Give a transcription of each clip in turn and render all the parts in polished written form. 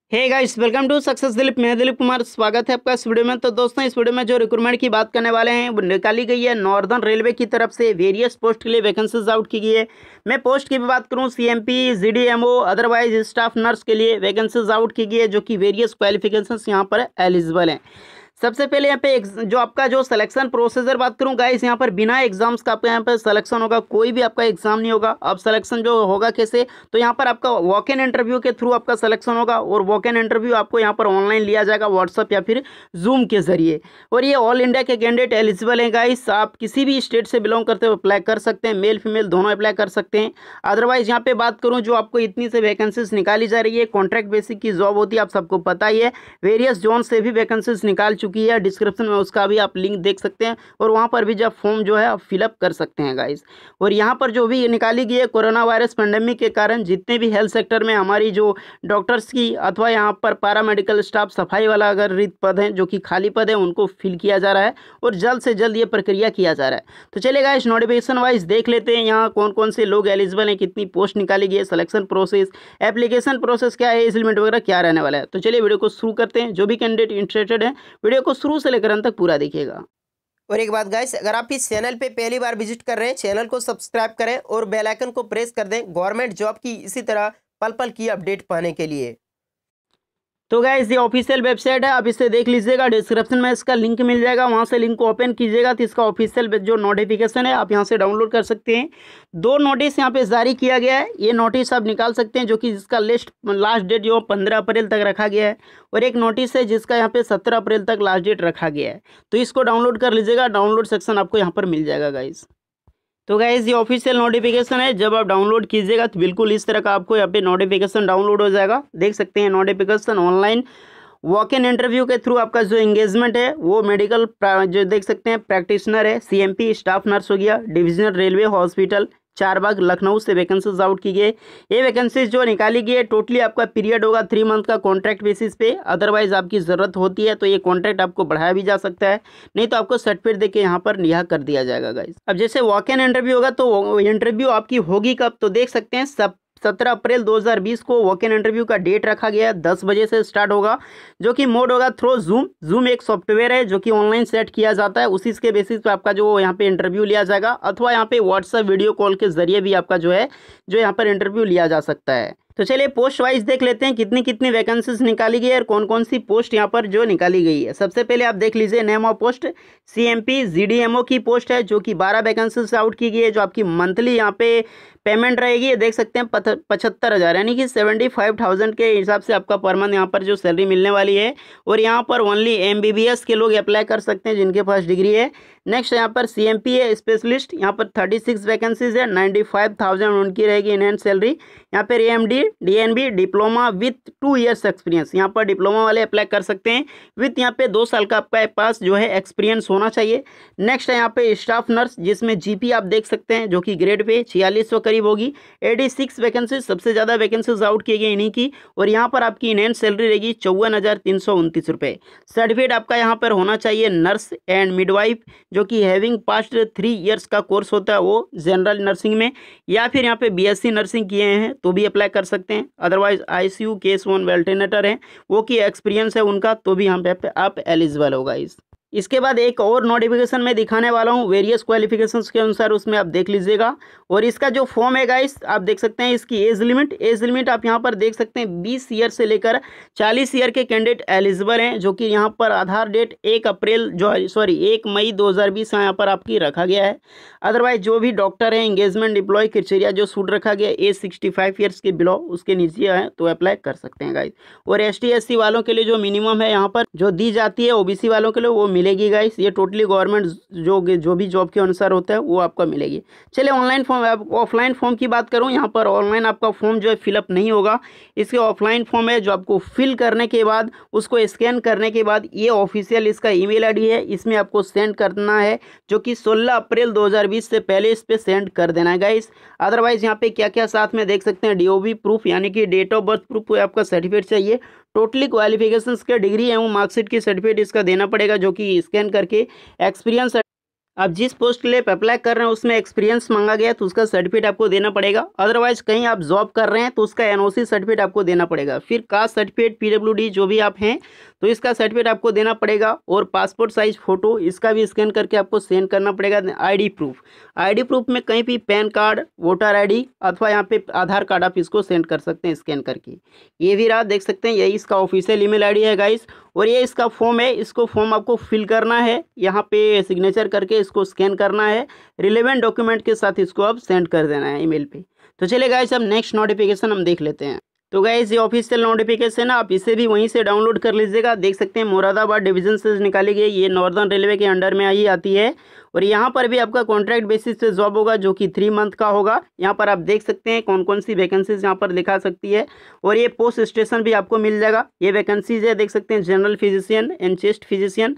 Hey guys, welcome to success Dilip. मैं दिलीप कुमार, स्वागत है आपका इस वीडियो में। तो दोस्तों, इस वीडियो में जो रिक्रूटमेंट की बात करने वाले हैं वो निकाली गई है नॉर्दर्न रेलवे की तरफ से। वेरियस पोस्ट के लिए वैकेंसीज आउट की गई है। मैं पोस्ट की भी बात करूं, CMP, GDMO, otherwise staff nurse के लिए वैकेंसीज आउट की गई है, जो कि वेरियस क्वालिफिकेशंस यहाँ पर एलिजिबल हैं। सबसे पहले यहाँ पे जो आपका जो सिलेक्शन प्रोसीजर बात करूँ गाइस, यहाँ पर बिना एग्जाम्स का आपका यहाँ पर सिलेक्शन होगा। कोई भी आपका एग्जाम नहीं होगा। अब सिलेक्शन जो होगा कैसे, तो यहाँ पर आपका वॉक इन इंटरव्यू के थ्रू आपका सिलेक्शन होगा। और वॉक इन इंटरव्यू आपको यहाँ पर ऑनलाइन लिया जाएगा, व्हाट्सअप या फिर जूम के जरिए। और ये ऑल इंडिया के कैंडिडेट एलिजिबल हैं गाइस। आप किसी भी स्टेट से बिलोंग करते हो अप्लाई कर सकते हैं, मेल फीमेल दोनों अप्लाई कर सकते हैं। अदरवाइज यहाँ पे बात करूँ, जो आपको इतनी से वैकेंसीज निकाली जा रही है, कॉन्ट्रैक्ट बेसिक की जॉब होती है, आप सबको पता ही है। वेरियस जोन से भी वैकेंसीज निकाल चुकी है। डिस्क्रिप्शन में उसका भी आप लिंक देख सकते हैं, और वहां पर भी जब फॉर्म जो है आप फिलअप कर सकते हैं गाइस। और यहाँ पर जो भी निकाली गई है, कोरोना वायरस पेंडेमिक के कारण जितने भी हेल्थ सेक्टर में हमारी जो डॉक्टर्स की अथवा यहाँ पर पैरामेडिकल स्टाफ, सफाई वाला अगर रिक्त पद हैं जो कि खाली पद है, उनको फिल किया जा रहा है और जल्द से जल्द ये प्रक्रिया किया जा रहा है। तो चलिए गाइस, नोटिफिकेशन वाइज देख लेते हैं यहाँ कौन कौन से लोग एलिजिबल हैं, कितनी पोस्ट निकाली गई है, सिलेक्शन प्रोसेस, एप्लीकेशन प्रोसेस क्या है, एज लिमिट वगैरह क्या रहने वाला है। तो चलिए वीडियो को शुरू करते हैं। जो भी कैंडिडेट इंटरेस्टेड है, वीडियो को शुरू से लेकर अंत तक पूरा देखिएगा। और एक बात गाइस, अगर आप इस चैनल पे पहली बार विजिट कर रहे हैं, चैनल को सब्सक्राइब करें और बेल आइकन को प्रेस कर दें गवर्नमेंट जॉब की इसी तरह पल पल की अपडेट पाने के लिए। तो गाइस, ये ऑफिशियल वेबसाइट है, आप इसे देख लीजिएगा। डिस्क्रिप्शन में इसका लिंक मिल जाएगा, वहां से लिंक को ओपन कीजिएगा तो इसका ऑफिशियल जो नोटिफिकेशन है आप यहां से डाउनलोड कर सकते हैं। दो नोटिस यहां पे जारी किया गया है। ये नोटिस आप निकाल सकते हैं, जो कि जिसका लास्ट डेट जो 15 अप्रैल तक रखा गया है। और एक नोटिस है जिसका यहाँ पे 17 अप्रैल तक लास्ट डेट रखा गया है। तो इसको डाउनलोड कर लीजिएगा, डाउनलोड सेक्शन आपको यहाँ पर मिल जाएगा गाइस। तो गाइस, ये ऑफिशियल नोटिफिकेशन है। जब आप डाउनलोड कीजिएगा तो बिल्कुल इस तरह का आपको यहाँ पे नोटिफिकेशन डाउनलोड हो जाएगा। देख सकते हैं notification online walk in interview के थ्रू आपका जो एंगेजमेंट है वो मेडिकल जो देख सकते हैं प्रैक्टिशनर है, सीएमपी स्टाफ नर्स हो गया, divisional railway hospital Charbagh Lucknow से वैकेंसीज आउट की गई। ये वैकेंसीज जो निकाली गई है, टोटली आपका पीरियड होगा 3 मंथ का कॉन्ट्रैक्ट बेसिस पे। अदरवाइज आपकी ज़रूरत होती है तो ये कॉन्ट्रैक्ट आपको बढ़ाया भी जा सकता है, नहीं तो आपको सर्टिफिकेट देके यहाँ पर रिहा कर दिया जाएगा गाइस। अब जैसे वॉक इन इंटरव्यू होगा तो इंटरव्यू आपकी होगी कब, तो देख सकते हैं 17 अप्रैल 2020 को वॉक इन इंटरव्यू का डेट रखा गया है। 10 बजे से स्टार्ट होगा, जो कि मोड होगा थ्रू जूम एक सॉफ्टवेयर है जो कि ऑनलाइन सेट किया जाता है। उसी के बेसिस पे आपका जो यहाँ पे इंटरव्यू लिया जाएगा, अथवा यहाँ पे व्हाट्सएप वीडियो कॉल के जरिए भी आपका जो है जो यहाँ पर इंटरव्यू लिया जा सकता है। तो चलिए पोस्ट वाइज देख लेते हैं कितनी कितनी वैकेंसीज निकाली गई है और कौन कौन सी पोस्ट यहाँ पर जो निकाली गई है। सबसे पहले आप देख लीजिए name of post, CMP GDMO की पोस्ट है, जो कि 12 वैकेंसीज आउट की गई है। जो आपकी मंथली यहाँ पे पेमेंट रहेगी, ये देख सकते हैं 75,000, यानी कि 75,000 के हिसाब से आपका पर मंथ यहाँ पर जो सैलरी मिलने वाली है। और यहाँ पर ओनली एमबीबीएस के लोग अप्लाई कर सकते हैं जिनके पास डिग्री है। नेक्स्ट यहाँ पर सीएमपी है स्पेशलिस्ट, यहाँ पर 36 वैकेंसीज है, 95,000 उनकी रहेगी इनहैंस सैलरी। यहाँ पर AMD, DNB, diploma with 2 years experience, यहाँ पर डिप्लोमा वाले अप्लाई कर सकते हैं विथ यहाँ पे 2 साल का आपका पास जो है एक्सपीरियंस होना चाहिए। नेक्स्ट है यहाँ पे स्टाफ नर्स, जिसमें जीपी आप देख सकते हैं जो कि ग्रेड पे 4600 करीब होगी। 86 वैकेंसीज, सबसे ज़्यादा वैकेंसीज आउट किए गए इन्हीं की। और यहाँ पर आपकी इनहैंस सैलरी रहेगी 54,329 रुपये। सर्टिफिकेट आपका यहाँ पर होना चाहिए नर्स एंड मिडवाइफ, जो कि हैविंग पास्ट 3 ईयर्स का कोर्स होता है वो जनरल नर्सिंग में, या फिर यहाँ पे बीएससी नर्सिंग किए हैं तो भी अप्लाई कर सकते हैं। अदरवाइज आईसीयू केस 1 वेल्टिनेटर है, वो की एक्सपीरियंस है उनका, तो भी यहाँ पे आप एलिजिबल होगा। इसके बाद एक और नोटिफिकेशन में दिखाने वाला हूँ वेरियस क्वालिफिकेशंस के अनुसार, उसमें आप देख लीजिएगा। और इसका जो फॉर्म है गाइस, आप देख सकते हैं इसकी एज लिमिट आप यहाँ पर देख सकते हैं 20 ईयर से लेकर 40 ईयर के कैंडिडेट एलिजिबल हैं, जो कि यहाँ पर आधार डेट 1 मई 2020 यहाँ पर आपकी रखा गया है। अदरवाइज जो भी डॉक्टर है, एंगेजमेंट एम्प्लॉय क्राइटेरिया जो सूट रखा गया एज 65 ईयर्स के बिलो उसके नीचे है तो अप्लाई कर सकते हैं गाइस। और एसटी एससी वालों के लिए जो मिनिमम है यहाँ पर जो दी जाती है, ओबीसी वालों के लिए वो मिलेगी गाइस। ये टोटली गवर्नमेंट जो भी जॉब के अनुसार होता है वो आपका मिलेगी। चलिए ऑनलाइन फॉर्म, ऑफलाइन फॉर्म की बात करूं, यहाँ पर ऑनलाइन आपका फॉर्म जो है फिलअप नहीं होगा। इसके ऑफलाइन फॉर्म है जो आपको फिल करने के बाद उसको स्कैन करने के बाद ये ऑफिशियल इसका ईमेल आईडी है, इसमें आपको सेंड करना है, जो कि 16 अप्रैल 2020 से पहले इस पर सेंड कर देना है गाइस। अदरवाइज यहाँ पे क्या क्या साथ में देख सकते हैं, डीओबी प्रूफ यानी कि डेट ऑफ बर्थ प्रूफ आपका सर्टिफिकेट चाहिए। टोटली क्वालिफिकेशंस के डिग्री एवं मार्कशीट की सर्टिफिकेट इसका देना पड़ेगा, जो कि स्कैन करके एक्सपीरियंस आप जिस पोस्ट के लिए अप्लाई कर रहे हैं उसमें एक्सपीरियंस मांगा गया है तो उसका सर्टिफिकेट आपको देना पड़ेगा। अदरवाइज कहीं आप जॉब कर रहे हैं तो उसका एनओसी सर्टिफिकेट आपको देना पड़ेगा। फिर कास्ट सर्टिफिकेट, पीडब्ल्यूडी जो भी आप हैं तो इसका सर्टिफिकेट आपको देना पड़ेगा। और पासपोर्ट साइज फ़ोटो इसका भी स्कैन करके आपको सेंड करना पड़ेगा। आईडी प्रूफ में कहीं भी पैन कार्ड, वोटर आईडी अथवा यहाँ पे आधार कार्ड आप इसको सेंड कर सकते हैं स्कैन करके। ये भी रहा, देख सकते हैं यही इसका ऑफिशियल ईमेल आईडी है गाइस। और ये इसका फॉर्म है, इसको फॉर्म आपको फिल करना है, यहाँ पे सिग्नेचर करके इसको स्कैन करना है, रिलेवेंट डॉक्यूमेंट के साथ इसको अब सेंड कर देना है ईमेल पे। तो चलिए गाइस अब नेक्स्ट नोटिफिकेशन हम देख लेते हैं। तो गाइस ये ऑफिशियल नोटिफिकेशन है, आप इसे भी वहीं से डाउनलोड कर लीजिएगा। देख सकते हैं मुरादाबाद डिवीजन से निकाली गई, ये नॉर्दर्न रेलवे के अंडर में ही आती है। और यहाँ पर भी आपका कॉन्ट्रैक्ट बेसिस पे जॉब होगा जो कि 3 मंथ का होगा। यहाँ पर आप देख सकते हैं कौन कौन सी वैकेंसीज यहाँ पर दिखा सकती है। और ये पोस्ट स्टेशन भी आपको मिल जाएगा। ये वैकेंसीज है, देख सकते हैं general physician and chest physician,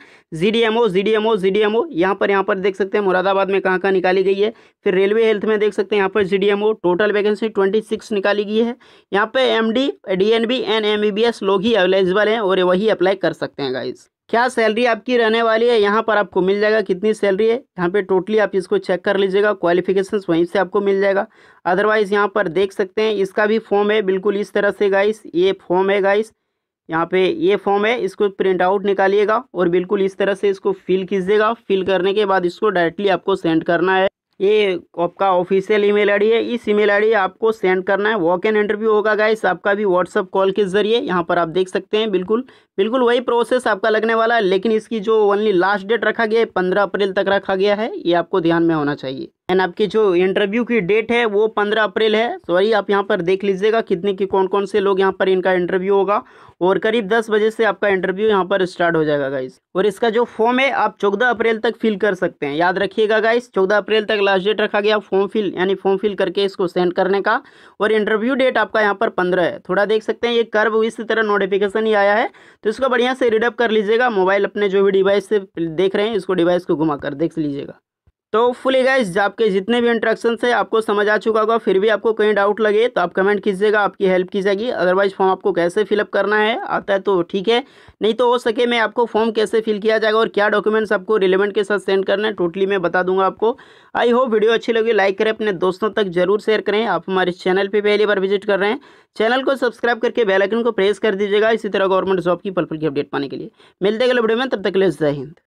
GDMO यहाँ पर देख सकते हैं मुरादाबाद में कहाँ निकाली गई है। फिर रेलवे हेल्थ में देख सकते हैं यहाँ पर जीडीएमओ, टोटल वैकेंसी 26 निकाली गई है। यहाँ पे एमडी, डीएनबी एंड एमबीबीएस लोग ही एलिजिबल हैं और वही अप्लाई कर सकते हैं गाइस। क्या सैलरी आपकी रहने वाली है यहाँ पर आपको मिल जाएगा, कितनी सैलरी है यहाँ पे टोटली आप इसको चेक कर लीजिएगा। क्वालिफिकेशंस वहीं से आपको मिल जाएगा। अदरवाइज यहाँ पर देख सकते हैं इसका भी फॉर्म है बिल्कुल इस तरह से गाइस। ये फॉर्म है गाइस, यहाँ पे ये फॉर्म है, इसको प्रिंट आउट निकालिएगा और बिल्कुल इस तरह से इसको फिल कीजिएगा। फिल करने के बाद इसको डायरेक्टली आपको सेंड करना है। ये आपका ऑफिशियल ईमेल आईडी है, इस ईमेल आईडी आपको सेंड करना है। वॉक इन इंटरव्यू होगा गाइस आपका भी व्हाट्सअप कॉल के जरिए। यहाँ पर आप देख सकते हैं बिल्कुल वही प्रोसेस आपका लगने वाला है। लेकिन इसकी जो ओनली लास्ट डेट रखा गया है 15 अप्रैल तक रखा गया है, ये आपको ध्यान में होना चाहिए। एंड आपकी जो इंटरव्यू की डेट है वो 15 अप्रैल है। सॉरी, आप यहाँ पर देख लीजिएगा कितने की कौन से लोग यहाँ पर इनका इंटरव्यू होगा। और करीब 10 बजे से आपका इंटरव्यू यहाँ पर स्टार्ट हो जाएगा गाइस। और इसका जो फॉर्म है आप 14 अप्रैल तक फिल कर सकते हैं, याद रखिएगा गाइस। 14 अप्रैल तक लास्ट डेट रखा गया फॉर्म फिल करके इसको सेंड करने का। और इंटरव्यू डेट आपका यहाँ पर 15 है। थोड़ा देख सकते हैं ये कर्व इसी तरह नोटिफिकेशन ही आया है, तो इसको बढ़िया से रीडअप कर लीजिएगा। मोबाइल अपने जो भी डिवाइस से देख रहे हैं इसको डिवाइस को घुमा कर देख लीजिएगा। तो फुली गाइस आपके जितने भी इंस्ट्रक्शंस है आपको समझ आ चुका होगा। फिर भी आपको कहीं डाउट लगे तो आप कमेंट कीजिएगा, आपकी हेल्प की जाएगी। अदरवाइज फॉर्म आपको कैसे फिलअप करना है आता है तो ठीक है, नहीं तो हो सके मैं आपको फॉर्म कैसे फिल किया जाएगा और क्या डॉक्यूमेंट्स आपको रिलेवेंट के साथ सेंड करना है टोटली मैं बता दूंगा आपको। आई होप वीडियो अच्छी लगी, लाइक करें, अपने दोस्तों तक जरूर शेयर करें। आप हमारे चैनल पर पहली बार विजिट कर रहे हैं, चैनल को सब्सक्राइब करके बेल आइकन को प्रेस कर दीजिएगा। इसी तरह गवर्नमेंट जॉब की पल पल की अपडेट पाने के लिए। मिलते हैं अगले वीडियो में, तब तक के लिए जय हिंद।